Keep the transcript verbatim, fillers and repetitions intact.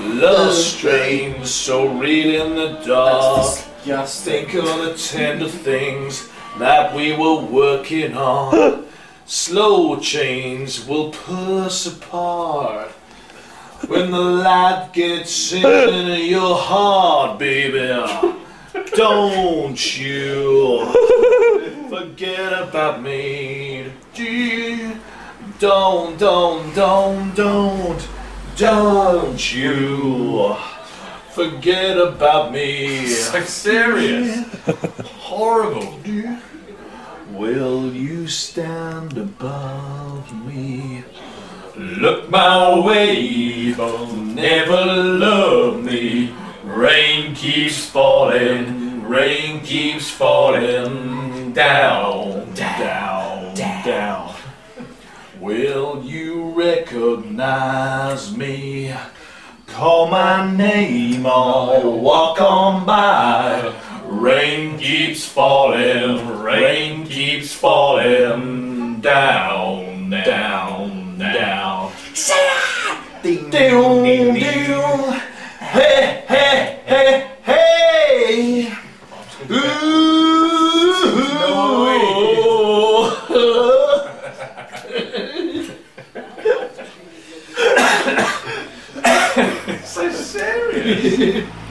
Love's strange, so read in the dark. Just Think of the tender things that we were working on. Slow change will pull us apart. When the light gets into your heart, baby, don't you forget about me. Don't, don't, don't, don't, don't you forget about me. So serious. Horrible. Will you stand above me? Look my way, but never love me. Rain keeps falling, rain keeps falling down, down, down, down. Will you recognize me? Call my name or walk on by. Rain keeps falling, rain keeps falling down, down, down. Ding, ding, ding, ding. Hey, hey, hey, hey. Ooh. So serious.